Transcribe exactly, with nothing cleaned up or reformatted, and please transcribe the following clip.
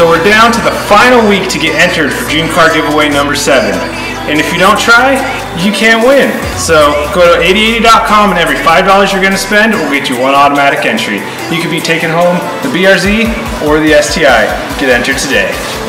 So we're down to the final week to get entered for Dream Car Giveaway number seven. And if you don't try, you can't win. So go to eighty eighty dot com and every five dollars you're going to spend will get you one automatic entry. You could be taking home the B R Z or the S T I. Get entered today.